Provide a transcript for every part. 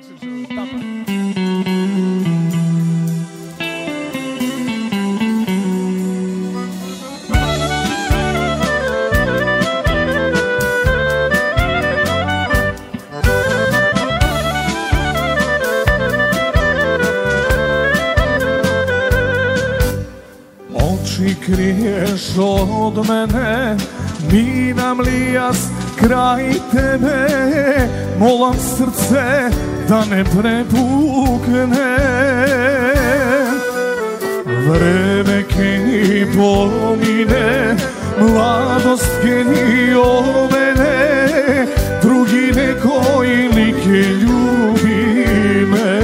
Oči kriješ od mene, minam li jas kraj tebe, molam srce da ne prepukne. Vreme keni pomine, mladost keni ovene, drugi neko ili ke ljubi me.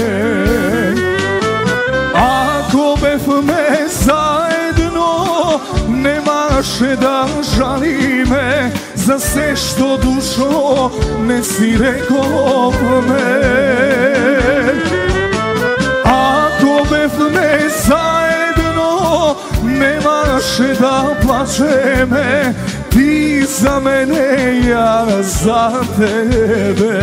Ako bev me zajedno, nemaše da žali me za sve što dušo ne si rekao me. Ako bev me zajedno, nemaše da plače me, ti za mene, ja za tebe.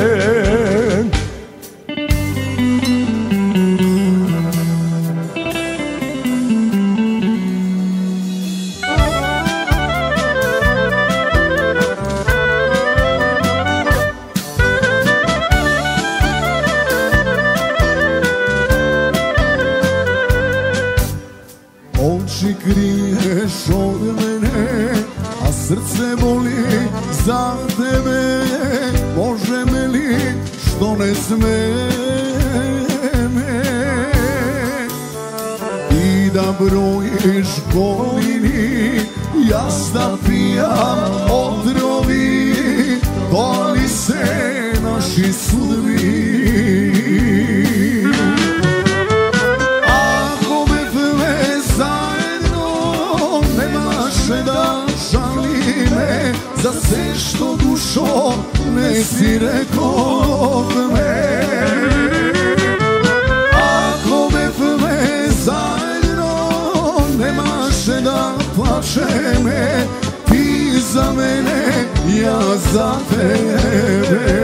Oči kriješ od mene, a srce boli za tebe. Može me li što ne sme me, i da brojiš godini, ja da pijam otrovi, doli se naši sudovi. Da žali me za sve što dušo ne si rekao me. Ako me zajedno, nemaše da plače me, ti za mene, ja za tebe.